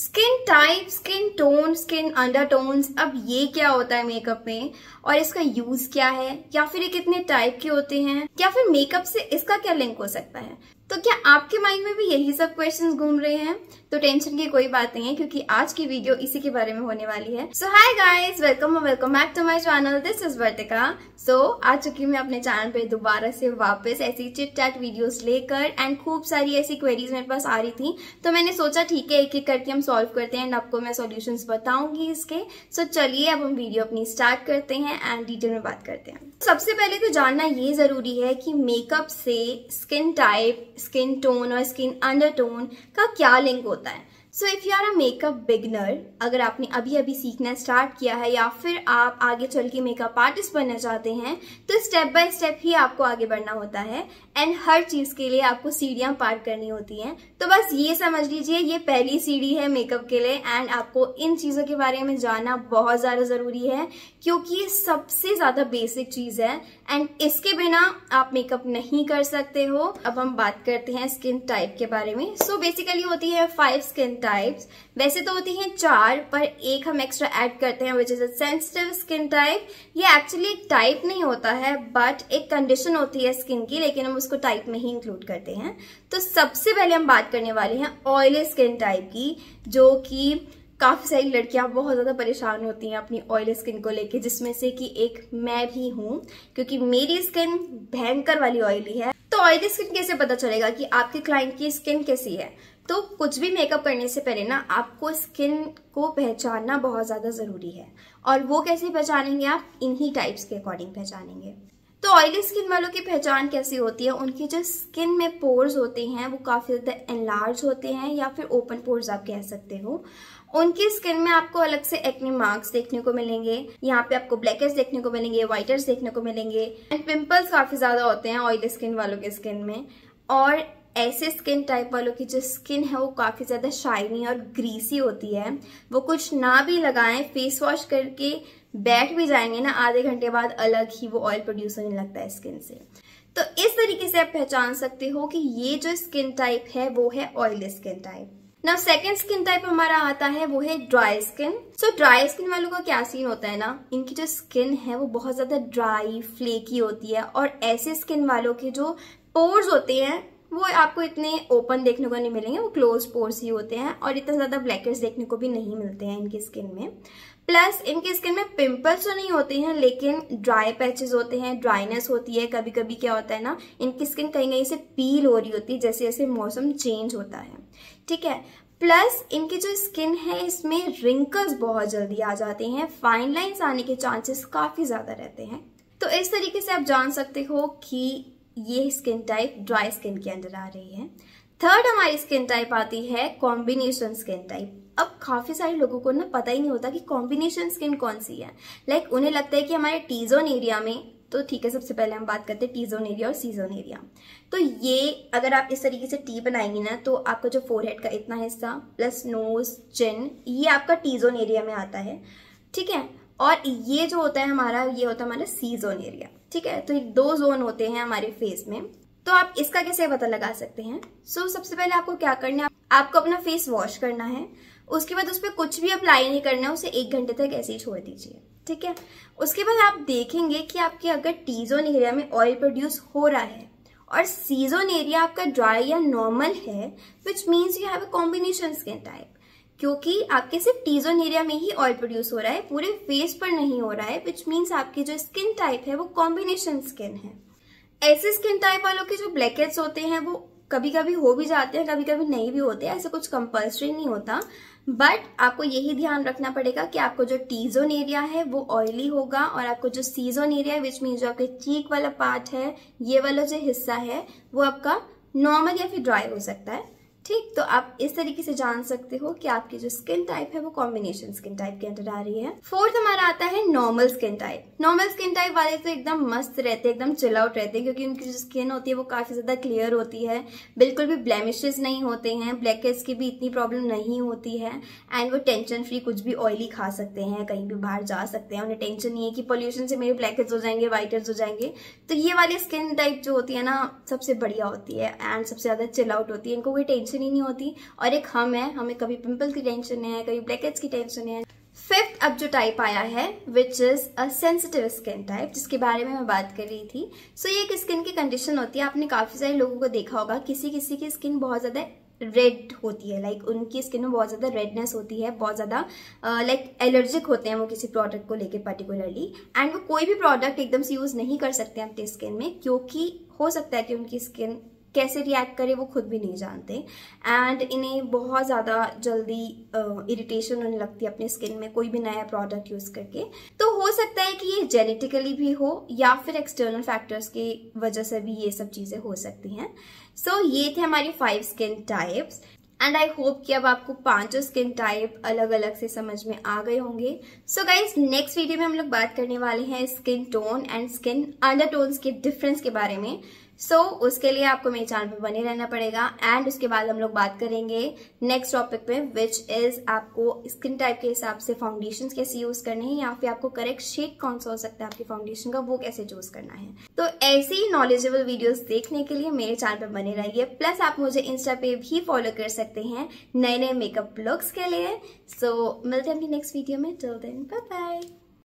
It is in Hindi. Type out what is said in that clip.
Skin type, skin tone, skin undertones, अब ये क्या होता है मेकअप में और इसका यूज क्या है, या फिर ये कितने टाइप के होते हैं, या फिर मेकअप से इसका क्या लिंक हो सकता है। तो क्या आपके माइंड में भी यही सब क्वेश्चंस घूम रहे हैं? तो टेंशन की कोई बात नहीं है, क्योंकि आज की वीडियो इसी के बारे में होने वाली है। So hi guys, welcome back to my channel. This is Vartika. So आ चुकी मैं अपने चैनल पे दोबारा से वापस ऐसी चिट चैट वीडियोस लेकर, एंड खूब सारी ऐसी क्वेरीज मेरे पास आ रही थी, तो मैंने सोचा ठीक है एक एक करके हम सॉल्व करते हैं एंड आपको मैं सॉल्यूशंस बताऊंगी इसके। सो चलिए अब हम वीडियो अपनी स्टार्ट करते हैं एंड डिटेल में बात करते हैं। सबसे पहले तो जानना ये जरूरी है कि मेकअप से स्किन टाइप, स्किन टोन और स्किन अंडरटोन का क्या लिंक होता है। So if you are a makeup beginner, अगर आपने अभी अभी सीखना स्टार्ट किया है या फिर आप आगे चल के मेकअप आर्टिस्ट बनना चाहते हैं, तो स्टेप बाय स्टेप ही आपको आगे बढ़ना होता है एंड हर चीज के लिए आपको सीढ़ियां पार करनी होती हैं। तो बस ये समझ लीजिए ये पहली सीढ़ी है मेकअप के लिए, एंड आपको इन चीजों के बारे में जानना बहुत ज्यादा जरूरी है, क्योंकि ये सबसे ज्यादा बेसिक चीज है एंड इसके बिना आप मेकअप नहीं कर सकते हो। अब हम बात करते हैं स्किन टाइप के बारे में। सो बेसिकली होती है 5 स्किन टाइप्स। वैसे तो होती हैं 4, पर एक हम एक्स्ट्रा ऐड करते हैं, which is a sensitive skin type. ये एक्चुअली एक टाइप नहीं होता है, बट एक कंडीशन होती है स्किन की, लेकिन हम उसको टाइप में ही इंक्लूड करते हैं। तो सबसे पहले हम बात करने वाले हैं ऑयली स्किन टाइप की, जो कि काफी सारी लड़कियां बहुत ज्यादा परेशान होती हैं अपनी ऑयली स्किन को लेके, जिसमें से कि एक मैं भी हूं, क्योंकि मेरी स्किन भयंकर वाली ऑयली है। तो ऑयली स्किन कैसे पता चलेगा कि आपके क्लाइंट की स्किन कैसी है? तो कुछ भी मेकअप करने से पहले ना आपको स्किन को पहचानना बहुत ज्यादा जरूरी है, और वो कैसे पहचानेंगे? आप इन्हीं टाइप्स के अकॉर्डिंग पहचानेंगे। तो ऑयली स्किन वालों की पहचान कैसी होती है? उनकी जो स्किन में पोर्स होते हैं वो काफी ज्यादा एनलार्ज होते हैं, या फिर ओपन पोर्स आप कह सकते हो। उनकी स्किन में आपको अलग से एक्ने मार्क्स देखने को मिलेंगे, यहाँ पे आपको ब्लैकेट्स देखने को मिलेंगे, व्हाइटर्स देखने को मिलेंगे, एंड पिंपल्स काफी ज्यादा होते हैं ऑयली स्किन वालों की स्किन में। और ऐसे स्किन टाइप वालों की जो स्किन है वो काफी ज्यादा शाइनी और ग्रीसी होती है। वो कुछ ना भी लगाएं, फेस वॉश करके बैठ भी जाएंगे ना, आधे घंटे बाद अलग ही वो ऑयल प्रोड्यूस होने लगता है स्किन से। तो इस तरीके से आप पहचान सकते हो कि ये जो स्किन टाइप है वो है oily skin type. Now second skin type हमारा आता है वो है dry skin. So dry skin वालों का क्या सीन होता है ना, इनकी जो स्किन है वो बहुत ज्यादा ड्राई, फ्लेकी होती है, और ऐसे स्किन वालों के जो पोर्स होते हैं वो आपको इतने ओपन देखने को नहीं मिलेंगे, वो क्लोज पोर्स ही होते हैं, और इतना ज्यादा ब्लैकेट्स देखने को भी नहीं मिलते हैं इनकी स्किन में। प्लस इनकी स्किन में पिंपल्स तो नहीं होते हैं, लेकिन ड्राई पैचेस होते हैं, ड्राइनेस होती है। कभी कभी क्या होता है ना, इनकी स्किन कहीं कहीं से पील हो रही होती है जैसे जैसे मौसम चेंज होता है, ठीक है। प्लस इनकी जो स्किन है इसमें रिंकल्स बहुत जल्दी आ जाते हैं, फाइन लाइंस आने के चांसेस काफी ज्यादा रहते हैं। तो इस तरीके से आप जान सकते हो कि ये स्किन टाइप ड्राई स्किन के अंदर आ रही है। थर्ड हमारी स्किन टाइप आती है कॉम्बिनेशन स्किन टाइप। अब काफी सारे लोगों को ना पता ही नहीं होता कि कॉम्बिनेशन स्किन कौन सी है। लाइक उन्हें लगता है कि हमारे टी जोन एरिया में, तो ठीक है सबसे पहले हम बात करते हैं टी जोन एरिया और सी जोन एरिया। तो ये अगर आप इस तरीके से टी बनाएंगे ना, तो आपका जो फोरहेड का इतना हिस्सा प्लस नोज, चिन, ये आपका टी जोन एरिया में आता है, ठीक है। और ये जो होता है हमारा, ये होता है हमारा सी जोन एरिया, ठीक है। तो ये 2 जोन होते हैं हमारे फेस में। तो आप इसका कैसे पता लगा सकते हैं? सो सबसे पहले आपको क्या करना है, आपको अपना फेस वॉश करना है, उसके बाद उस पर कुछ भी अप्लाई नहीं करना है, उसे 1 घंटे तक ऐसे ही छोड़ दीजिए, ठीक है। उसके बाद आप देखेंगे कि आपके अगर टी जोन एरिया में ऑयल प्रोड्यूस हो रहा है और सी जोन एरिया आपका ड्राई या नॉर्मल है, which means you have a combination skin type, क्योंकि आपके सिर्फ टी जोन एरिया में ही ऑयल प्रोड्यूस हो रहा है, पूरे फेस पर नहीं हो रहा है, विच मीन्स आपकी जो स्किन टाइप है वो कॉम्बिनेशन स्किन है। ऐसे स्किन टाइप वालों के जो ब्लैकेट्स होते हैं वो कभी कभी हो भी जाते हैं, कभी कभी नहीं भी होते, ऐसा कुछ कंपल्सरी नहीं होता। बट आपको यही ध्यान रखना पड़ेगा कि आपको जो टी जोन एरिया है वो ऑयली होगा, और आपको जो सी जोन एरिया है, विच मीन्स जो आपके चीक वाला पार्ट है, ये वाला जो हिस्सा है वो आपका नॉर्मल या फिर ड्राई हो सकता है, ठीक। तो आप इस तरीके से जान सकते हो कि आपकी जो स्किन टाइप है वो कॉम्बिनेशन स्किन टाइप के अंदर आ रही है। फोर्थ हमारा आता है normal skin type. Normal skin type वाले तो एकदम मस्त रहते हैं, एकदम चिल आउट रहते हैं, क्योंकि उनकी जो स्किन होती है वो काफी ज्यादा क्लियर होती है, बिल्कुल भी ब्लेमिशेस नहीं होते हैं, ब्लैकहेड्स की भी इतनी प्रॉब्लम नहीं होती है, एंड वो टेंशन फ्री कुछ भी ऑयली खा सकते हैं, कहीं भी बाहर जा सकते हैं, उन्हें टेंशन नहीं है कि पोल्यूशन से मेरे ब्लैकहेड्स हो जाएंगे, व्हाइटर्स हो जाएंगे। तो ये वाली स्किन टाइप जो होती है ना सबसे बढ़िया होती है एंड सबसे ज्यादा चिल आउट होती है, इनको कोई टेंशन टेंशन ही नहीं होती, और एक हम है, हमें कभी पिंपल की टेंशन है, कभी ब्लैकहेड्स की टेंशन है। फिफ्थ अब जो टाइप आया है which is a sensitive skin type, जिसके बारे में मैं बात कर रही थी। सो ये एक स्किन की कंडीशन होती है, आपने काफी सारे लोगों को देखा होगा, किसी किसी की स्किन बहुत ज्यादा रेड होती है, लाइक उनकी स्किन में बहुत ज्यादा रेडनेस होती है, बहुत ज्यादा लाइक एलर्जिक होते हैं वो किसी प्रोडक्ट को लेके पर्टिकुलरली, एंड वो कोई भी प्रोडक्ट एकदम से यूज नहीं कर सकते अपनी स्किन में, क्योंकि हो सकता है कि उनकी स्किन कैसे रिएक्ट करे वो खुद भी नहीं जानते, एंड इन्हें बहुत ज़्यादा जल्दी इरिटेशन होने लगती है अपनी स्किन में कोई भी नया प्रोडक्ट यूज करके। तो हो सकता है कि ये जेनेटिकली भी हो या फिर एक्सटर्नल फैक्टर्स की वजह से भी ये सब चीज़ें हो सकती हैं। सो ये थे हमारी 5 skin types, and I hope कि अब आपको 5 स्किन टाइप अलग अलग से समझ में आ गए होंगे। सो गाइज, नेक्स्ट वीडियो में हम लोग बात करने वाले हैं skin tone and skin undertones के डिफरेंस के बारे में। उसके लिए आपको मेरे चैनल पे बने रहना पड़ेगा, एंड उसके बाद हम लोग बात करेंगे नेक्स्ट टॉपिक पे, विच इज आपको स्किन टाइप के हिसाब से फाउंडेशन कैसे यूज करने हैं, या फिर आपको करेक्ट शेड कौन सा हो सकता है आपकी फाउंडेशन का, वो कैसे चूज करना है। तो ऐसे ही नॉलेजेबल वीडियोस देखने के लिए मेरे चैनल पे बने रहिए, प्लस आप मुझे इंस्टा पे भी फॉलो कर सकते हैं नए नए मेकअप लुक्स के लिए। मिलते हैं अपनी नेक्स्ट वीडियो में, टिल देन बाय बाय।